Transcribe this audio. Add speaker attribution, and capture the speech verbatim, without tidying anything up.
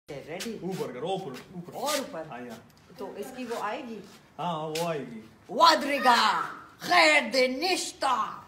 Speaker 1: ready
Speaker 2: ऊपर करो ऊपर ऊपर
Speaker 1: और ऊपर
Speaker 2: हाँ यहाँ
Speaker 1: तो इसकी वो आएगी
Speaker 2: हाँ वो आएगी
Speaker 1: वादरिगा खैर दे निश्ता